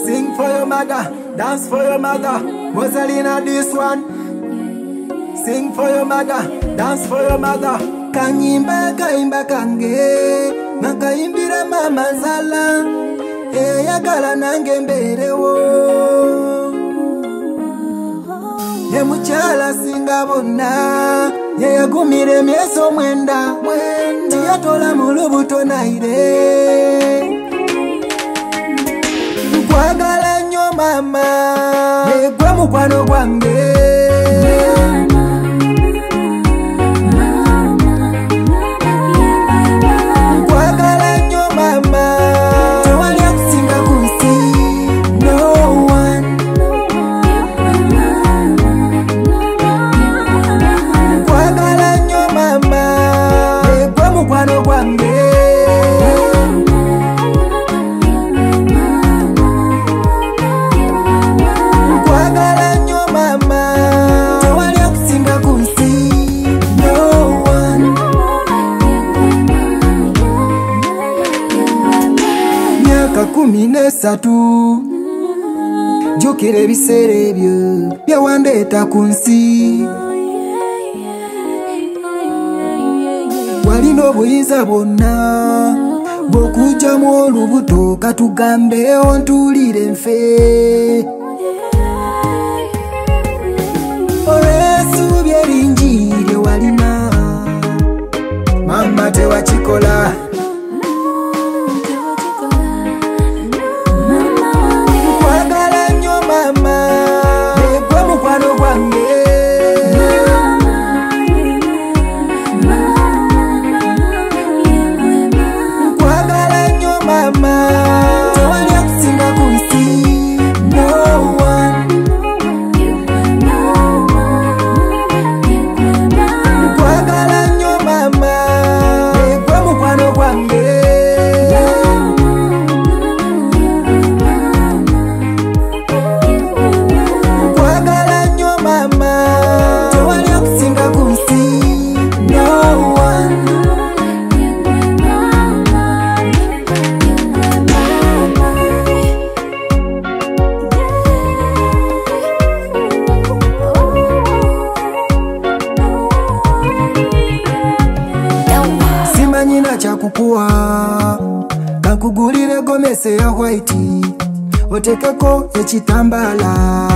Sing for your mother, dance for your mother. Mozeli na this one. Sing for your mother, dance for your mother. Kanyimba kaimba kange, makaimbira mama zala. Eyagala nange mberewo. Ye muchala singa bonna, ye yagumire myeso mwenda. Tiyatola mulubuto naire. Kwagala nnyo mama, yegwe mukwano gwange. Kwagala nnyo mama, tewali akusinga ku nsi. No one. Kwagala nnyo mama, yegwe mukwano gwange. Kumine satu jukira ebiseera ebyo byewandeeta ku nsi. Walina obuyinza bwonna bw'okugyamu olubuto katugambe ontuulire nfe. Olw'essuubi eringi lye walina mama tewakikola. Simanyina chakukuwa kankugulire gomese ya white otekeko ekitambala.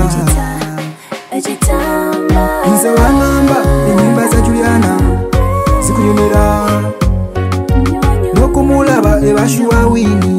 Nze wangamba enyimba za Juliana zikunyumira nokumulaba ebashuwa wini.